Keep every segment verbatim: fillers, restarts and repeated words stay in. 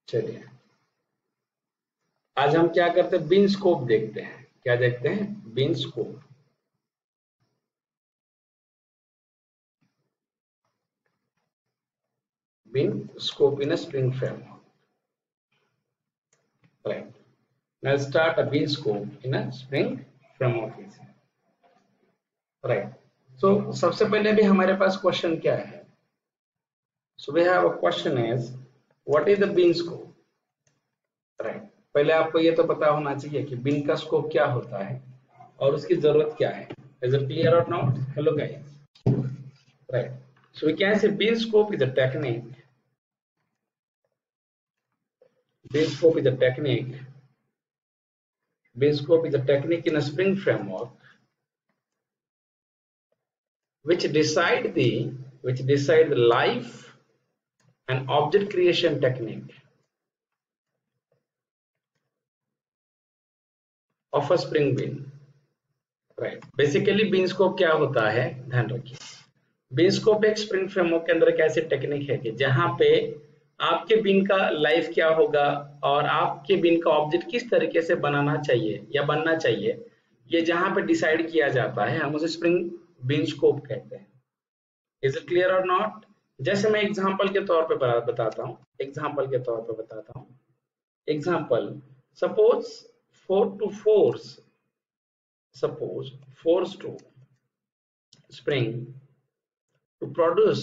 चलिए आज हम क्या करते हैं, बीन स्कोप देखते हैं। क्या देखते हैं? Bean scope. Bean scope in a spring framework. Right. Now start a bean scope in a spring framework. Right. So सबसे पहले भी हमारे पास क्वेश्चन क्या है? So we have a question is what is the bean scope? Right. पहले आपको ये तो पता होना चाहिए कि बीन का स्कोप क्या होता है और उसकी जरूरत क्या है. Is it clear or not? Hello guys. Right. So we can say bean scope is a technique. Bean scope is a technique. Bean scope is a technique in a spring framework which decide the which decide the life and object creation technique of a spring bean. Right. Basically bean scope क्या होता है, ध्यान रखिए. Bean scope एक spring framework के अंदर एक ऐसी टेक्निक है कि जहां पे आपके बीन का लाइफ क्या होगा और आपके बीन का ऑब्जेक्ट किस तरीके से बनाना चाहिए या बनना चाहिए, ये जहां पे डिसाइड किया जाता है, हम उसे स्प्रिंग बीन स्कोप कहते हैं. इज इट क्लियर और नॉट? जैसे मैं एग्जांपल के तौर पे बताता हूं एग्जांपल के तौर पे बताता हूं example suppose four to force suppose force to spring to produce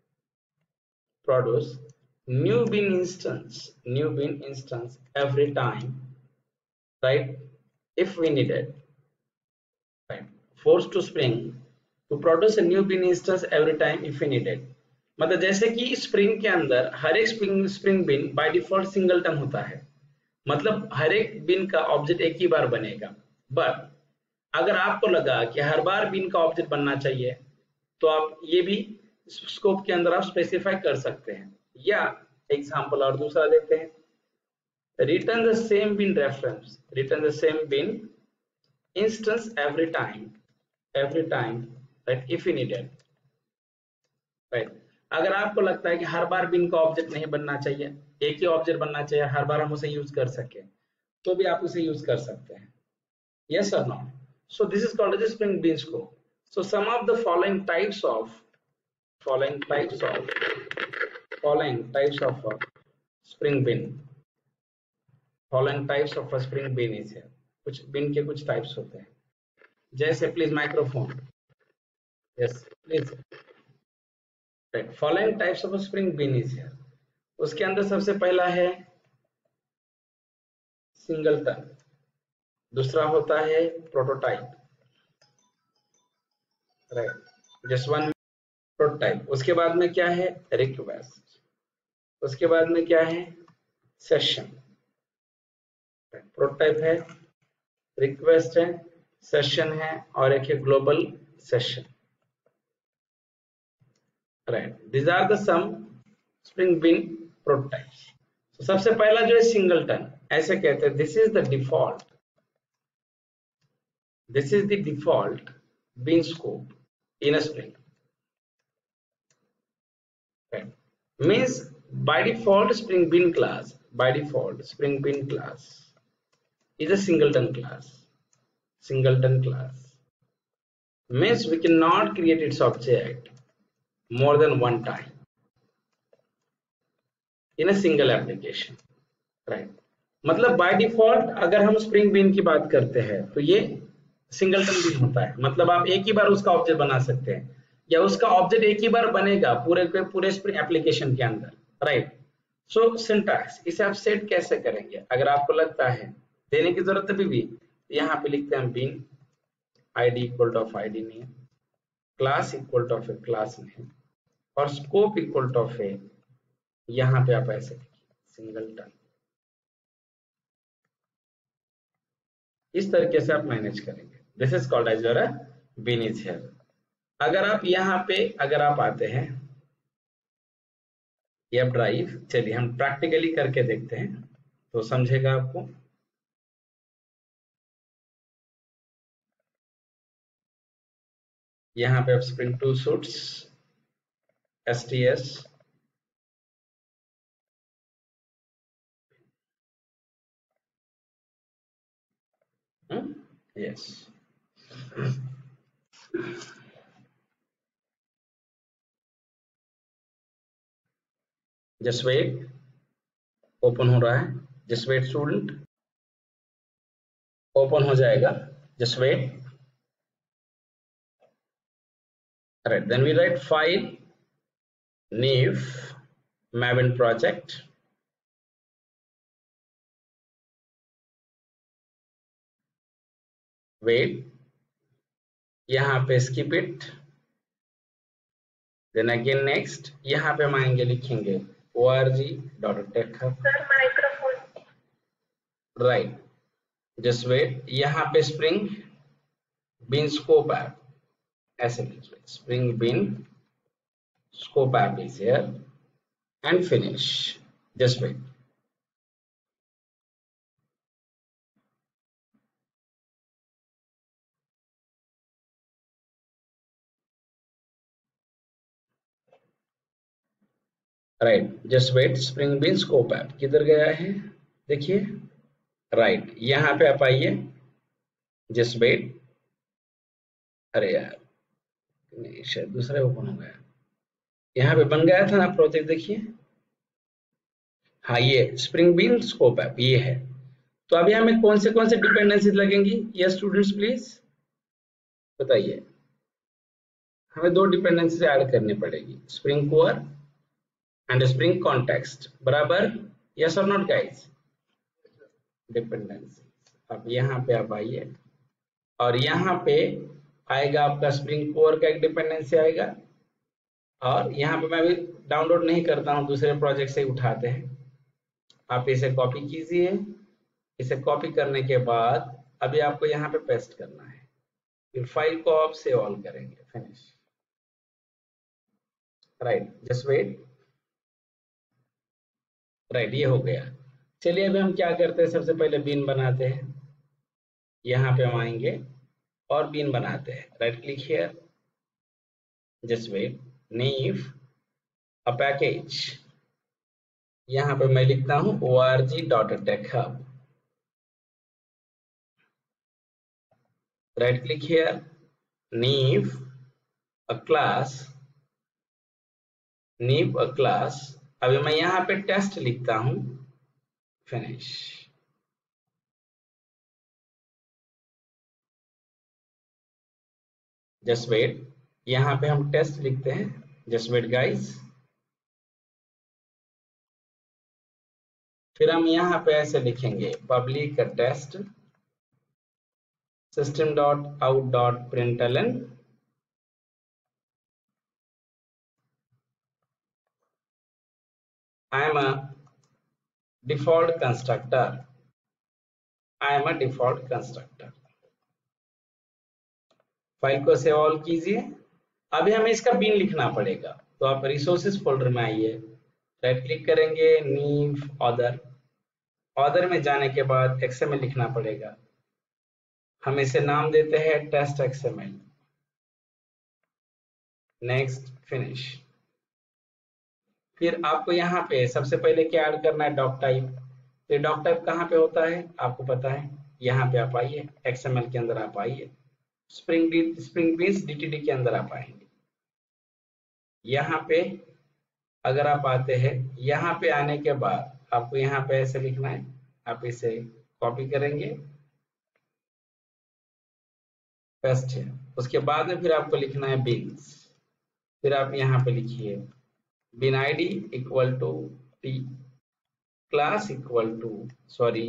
produce new bean instance new bean instance every time, right, if we need it. Right. Force to spring to produce a new bean instance every time if we need it. मतलब जैसे कि spring के अंदर हर एक spring spring bean by default singleton होता है, मतलब हर एक बिन का ऑब्जेक्ट एक ही बार बनेगा. बट अगर आपको लगा कि हर बार बिन का ऑब्जेक्ट बनना चाहिए तो आप ये भी स्कोप के अंदर आप स्पेसिफाई कर सकते हैं. या एग्जांपल और दूसरा देखते हैं, return the same bean reference return the same bean instance every time every time right if you needed. Right. अगर आपको लगता है कि हर बार बिन का ऑब्जेक्ट नहीं बनना चाहिए, एक ही ऑब्जेक्ट बनना चाहिए, हर बार हम उसे यूज कर सके, तो भी आप उसे यूज कर सकते हैं. Yes or no? So this is called as a spring bean scope. So some of the following types of following types of following types of a spring bean following types of a spring bean is here. कुछ bean के कुछ types होते हैं, जैसे please microphone. Yes, please. Right. Following types of a spring bean is here. उसके अंदर सबसे पहला है सिंगलटन, दूसरा होता है prototype. Right. Just one prototype. उसके बाद में क्या है? रिक्वेस्ट. उसके बाद में क्या है? सेशन. प्रोटोटाइप है, रिक्वेस्ट है, सेशन है और एक है global session. Right. This are the some spring bean prototypes. सबसे पहला जो है सिंगलटन, ऐसे कहते हैं this is the default This is the default bean scope in a spring. Right. Means by default spring bean class, by default spring bean class is a singleton class. Singleton class means we cannot create its object more than one time in a single application. Right. मतलब by default अगर हम spring bean की बात करते हैं तो ये singleton been होता है, मतलब आप एक ही बार उसका ऑब्जेक्ट बना सकते हैं या उसका ऑब्जेक्ट एक ही बार बनेगा पूरे के पूरे स्प्रिंग एप्लीकेशन के अंदर. राइट. सो सिंटैक्स, इसे आप सेट कैसे करेंगे? अगर आपको लगता है देने की जरूरत अभी भी, यहाँ पे लिखते हैं bean ID equal to of ID name, class equal to of a class name और scope equal to of a, यहाँ पे आप ऐसे सिंगलटन. इस तरीके से आप मैनेज करेंगे. This is called as your bean is here. अगर आप यहाँ पे अगर आप आते हैं ये ड्राइव, चलिए हम प्रैक्टिकली करके देखते हैं तो समझेगा आपको. यहाँ पे आप spring tool suites S T S yes, just wait, open हो रहा है, जस्ट वेट स्टूडेंट, ओपन हो जाएगा, just wait. Right, then we write file new Maven project. Wait, यहाँ पे skip it. Then again next, यहाँ पे हम आएंगे, लिखेंगे org.texhub. Sir microphone. Right, just wait. यहाँ पे spring bean scope app, ऐसे लिखिए, spring bean scope app is here and finish. Just wait. Right, just wait, spring bean scope app किधर गया है, देखिए. राइट right, यहाँ पे आप आइए, जस्ट वेट. अरे यार, नहीं, शायद दूसरा ओपन हो गया. यहाँ पे बन गया था ना प्रोजेक्ट, देखिए. हाँ, ये स्प्रिंग बीन स्कोप ऐप ये है. तो अभी हमें कौन से कौन से डिपेंडेंसी लगेंगी, ये स्टूडेंट्स प्लीज बताइए. हमें दो डिपेंडेंसी ऐड करनी पड़ेगी, spring core and spring context. बराबर, यस और नॉट गाइस? डिपेंडेंसी. अब यहाँ पे आप आइए और यहाँ पे आएगा आपका स्प्रिंग कोर का एक डिपेंडेंसी आएगा, और यहाँ पे मैं भी डाउनलोड नहीं करता हूँ, दूसरे प्रोजेक्ट से उठाते हैं. आप इसे कॉपी कीजिए. इसे कॉपी करने के बाद अभी आपको यहाँ पे पेस्ट करना है, फिर फाइल को आप सेव ऑल करेंगे, finish. Right, just wait. Right, ये हो गया. चलिए अभी हम क्या करते हैं, सबसे पहले बीन बनाते हैं. यहाँ पे हम आएंगे और बीन बनाते हैं. Right click here, just wait, new a package. यहाँ पे मैं लिखता हूँ org.texhub. राइट क्लिक हियर, नीव अ क्लास, नीव अ क्लास. अभी मैं यहाँ पे टेस्ट लिखता हूँ, फिनिश. जस्ट वेट, यहाँ पे हम टेस्ट लिखते हैं, जस्ट वेट गाइस. फिर हम यहाँ पे ऐसे लिखेंगे, public test system dot out dot println. I am a default constructor. I am a default constructor. File को सेव ऑल कीजिए. अभी हमें इसका बीन लिखना पड़ेगा, तो आप रिसोर्सेज फोल्डर में आइए, राइट क्लिक करेंगे, नीव ऑथर. ऑथर में जाने के बाद एक्सएमएल लिखना पड़ेगा. हम इसे नाम देते हैं टेस्ट एक्सएमएल. Next, finish. फिर आपको यहाँ पे सबसे पहले क्या ऐड करना है, डॉक टाइप. तो डॉक टाइप कहाँ पे होता है आपको पता है, यहाँ पे आप आइए, एक्सएमएल के अंदर आप आइए, spring D spring beans DTD के अंदर आप आएंगे. यहाँ पे अगर आप आते हैं, यहाँ पे आने के बाद आपको यहाँ पे ऐसे लिखना है, आप इसे कॉपी करेंगे, पेस्ट है. उसके बाद में फिर आपको लिखना है बीन्स. फिर आप यहाँ पे लिखिए bin id equal to t class equal to sorry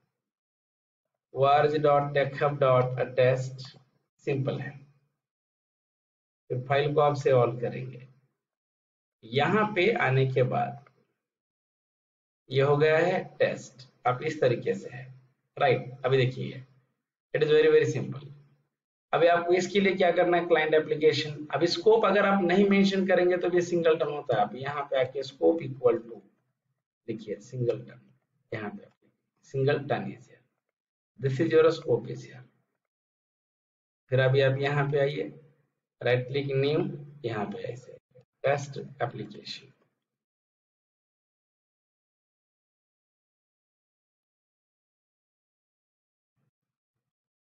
org.texhub.attest. Simple है. फिर फाइल को आप सेव ऑल करेंगे. यहाँ पे आने के बाद ये हो गया है टेस्ट. आप इस तरीके से है. राइट, अभी देखिए, it is very very simple. अभी आपको इसके लिए क्या करना है, क्लाइंट एप्लीकेशन. अभी स्कोप अगर आप नहीं मेंशन करेंगे तो ये सिंगल टर्न होता है. आप यहाँ पे आके स्कोप इक्वल टू लिखिए सिंगल टर्न. यहाँ पे singleton is here, this is your scope is here. फिर अभी आप यहाँ पे आइए, राइट क्लिक न्यू, यहाँ पे ऐसे test application.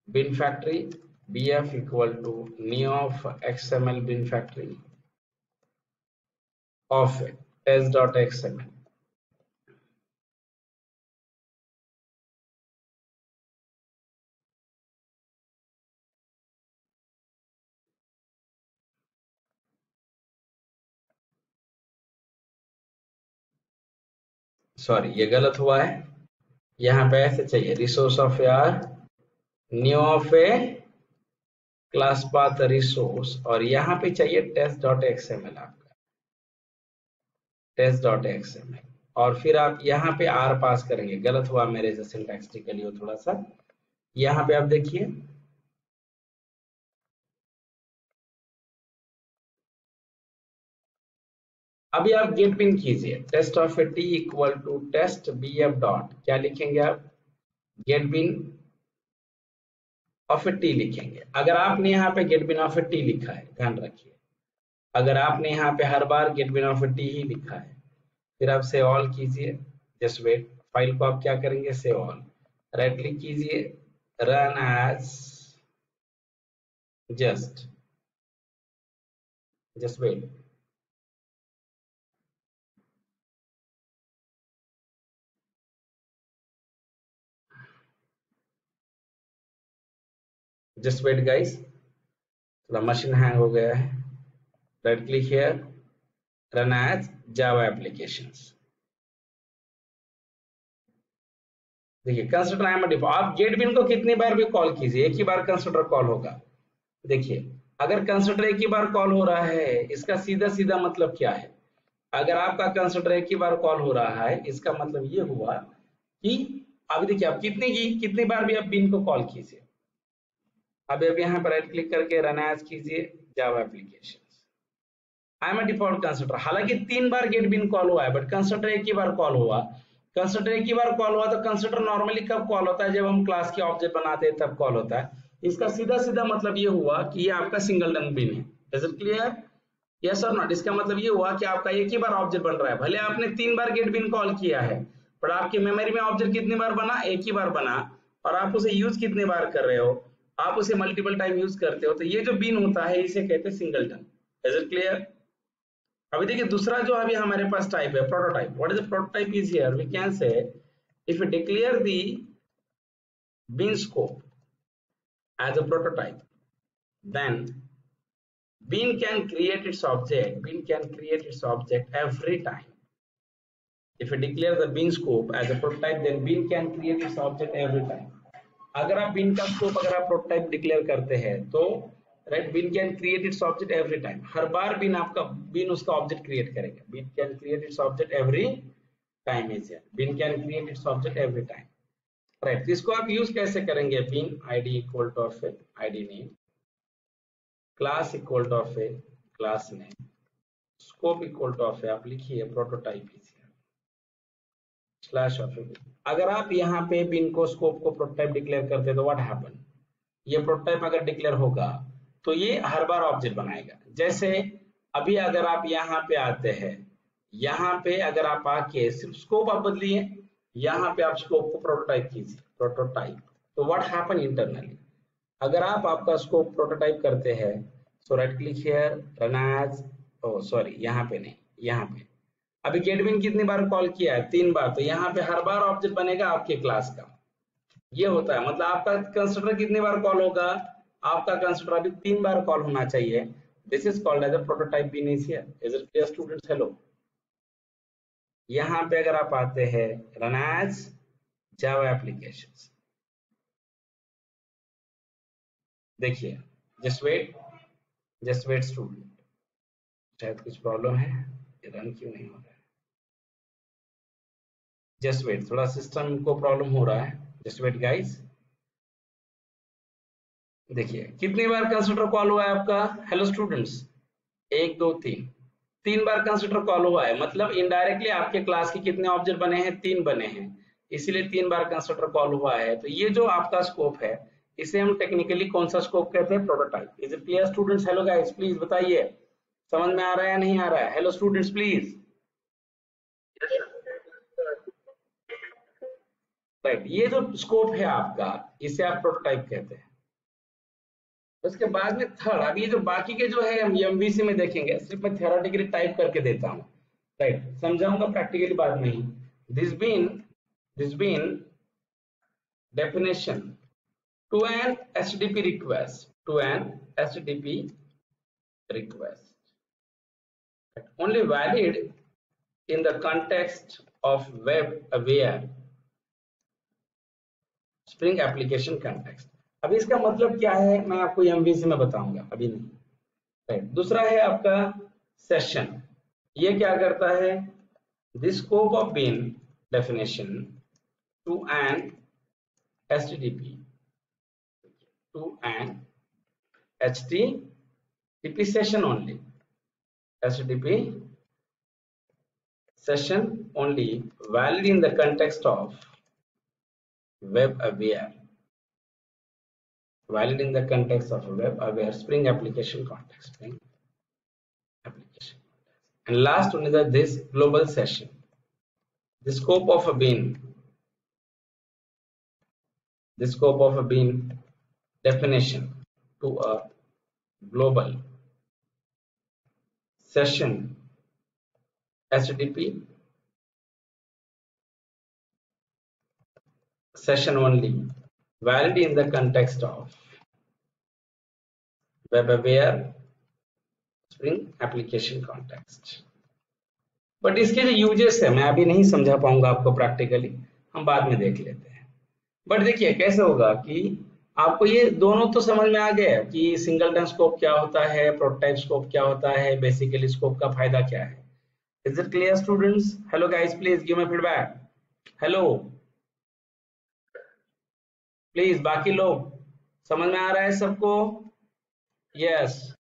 bin factory bf equal to new of xml bin factory of test.xml. Sorry ये गलत हुआ है, यहाँ पे ऐसे चाहिए रिसोर्स ऑफ यार new of a class path resource और यहाँ पे चाहिए टेस्ट डॉट एक्सएमएल आपका टेस्ट डॉट एक्सएमएल और फिर आप यहाँ पे आर पास करेंगे। गलत हुआ मेरे से सिंटैक्टिकली हो थोड़ा सा। यहाँ पे आप देखिए अभी आप गेट बिन कीजिए test of a T equal to test B F dot क्या लिखेंगे आप get bean of a T लिखेंगे। अगर आपने यहाँ पे get bean of a T लिखा है ध्यान रखिए, अगर आपने यहाँ पे हर बार get bean of a T ही लिखा है फिर आप से ऑल कीजिए। जस्ट वेट, फाइल को आप क्या करेंगे से ऑल राइट क्लिक कीजिए run as just just wait just wait guys, थोड़ा मशीन हैंग हो गया है। Right click here run as Java applications. देखिए कंस्ट्रक्टर आई एम डिफॉल्ट, आप गेट बिन को कितनी बार भी कॉल कीजिए एक ही बार कंस्ट्रक्टर कॉल होगा। देखिए अगर कंस्ट्रक्टर एक ही बार कॉल हो रहा है इसका सीधा सीधा मतलब क्या है, अगर आपका कंस्ट्रक्टर एक ही बार कॉल हो रहा है इसका मतलब ये हुआ कि अभी देखिए आप कितनी की कितनी बार भी आप बिन को कॉल कीजिए। अभी अब यहाँ पर राइट क्लिक करके रन एज कीजिए Java application I am a default constructor. हालांकि तीन बार गेट बिन कॉल हुआ है बट कंस्ट्रक्टर एक ही बार कॉल हुआ। कंस्ट्रक्टर एक ही बार कॉल हुआ तो कंस्ट्रक्टर नॉर्मली कब कॉल होता है जब हम क्लास के ऑब्जेक्ट बनाते हैं तब कॉल होता है। इसका सीधा सीधा मतलब ये हुआ कि ये आपका सिंगलटन बिन है। Is it clear? यस और नॉट? इसका मतलब ये हुआ कि आपका एक ही बार ऑब्जेक्ट बन रहा है, भले आपने तीन बार गेट बिन कॉल किया है पर आपकी मेमोरी में ऑब्जेक्ट कितनी बार बना, एक ही बार बना और आप उसे यूज कितनी बार कर रहे हो, आप उसे मल्टीपल टाइम यूज करते हो तो ये जो बिन होता है इसे कहते हैं सिंगलटन। Is it clear? अभी देखिए दूसरा जो अभी हमारे पास टाइप है prototype. What is the prototype is here we can say if you declare the bin scope as a prototype then bin can create its object bin can create its object every time. If you declare the bin scope as a prototype then bin can create its object every time. अगर आप bin का scope अगर आप prototype declare करते हैं तो right bin can create its object every time, हर बार bin आपका bin उसका ऑब्जेक्ट क्रिएट करेगा। bin can create its object every time is here, bin can create its object every time right. इसको आप यूज कैसे करेंगे, bin id equal to of id name class equal to of class name scope equal to of आप लिखिए prototype slash of. अगर आप यहाँ पे bin को स्कोप को प्रोटोटाइप डिक्लेयर करते तो व्हाट हैपन, ये प्रोटोटाइप अगर डिक्लेयर होगा तो ये हर बार ऑब्जेक्ट बनाएगा। जैसे अभी अगर आप यहाँ पे आते हैं, यहाँ पे अगर आप आके सिर्फ स्कोप आप बदलिए, यहाँ पे आप स्कोप को प्रोटोटाइप कीजिए प्रोटोटाइप, तो व्हाट हैपन इंटरनली अगर आप आपका स्कोप प्रोटोटाइप करते हैं so right click here run as oh sorry यहाँ पे नहीं यहाँ पे अभी गेट बिन कितनी बार कॉल किया है, तीन बार, तो यहाँ पे हर बार ऑब्जेक्ट बनेगा आपके क्लास का। ये होता है मतलब आपका कंस्ट्रक्टर कितनी बार कॉल होगा, आपका कंस्ट्रक्टर अभी तीन बार कॉल होना चाहिए। This is called as a prototype bin is here. Is it clear students? Hello, यहाँ पे अगर आप आते हैं रन एज जावा एप्लीकेशंस, देखिए just wait just wait student, शायद कुछ प्रॉब्लम है, ये रन क्यों नहीं हो रहा है, जस्ट वेट, थोड़ा सिस्टम को प्रॉब्लम हो रहा है, जस्ट वेट गाइस। देखिए कितनी बार कंस्ट्रक्टर कॉल हुआ है आपका, हेलो स्टूडेंट्स, एक दो तीन, तीन बार कंस्ट्रक्टर कॉल हुआ है मतलब इनडायरेक्टली आपके क्लास के कितने ऑब्जेक्ट बने हैं, तीन बने हैं, इसीलिए तीन बार कंस्ट्रक्टर कॉल हुआ है। तो ये जो आपका स्कोप है इसे हम टेक्निकली कौन सा स्कोप कहते हैं, prototype. Is it clear students? Hello guys please बताइए समझ में आ रहा है या नहीं आ रहा है, हेलो स्टूडेंट्स प्लीज। राइट, ये जो स्कोप है आपका इसे आप प्रोटोटाइप कहते हैं। उसके बाद में थर्ड, अभी ये जो बाकी के जो है हम एमवीसी में देखेंगे, सिर्फ मैं थ्योरेटिकली टाइप करके देता हूँ, राइट, समझाऊंगा प्रैक्टिकली बाद में ही। This bean this bean definition to an H T T P request, to an H T T P request only valid in the context of web aware Spring application context। अभी इसका मतलब क्या है मैं आपको एमवीसी में बताऊंगा, अभी नहीं, राइट। दूसरा है आपका सेशन, ये क्या करता है, the scope of bean definition to an H T T P to an H T T P session only, H T T P session only valid in the context of web aware, valid in the context of web aware Spring application context, Spring application context. And last one is that this global session, the scope of a bean, the scope of a bean definition to a global session H T T P session only valid in the context of web aware Spring application context। But इसके जो uses है मैं अभी नहीं समझा पाऊंगा आपको practically, हम बाद में देख लेते हैं। बट देखिए कैसे होगा कि आपको ये दोनों तो समझ में आ गया कि सिंगलटन स्कोप क्या होता है, प्रोटोटाइप स्कोप क्या होता है, बेसिकली स्कोप का फायदा क्या है। Is it clear students? Hello guys, please give me feedback. Hello please, बाकी लोग समझ में आ रहा है सबको? Yes yes.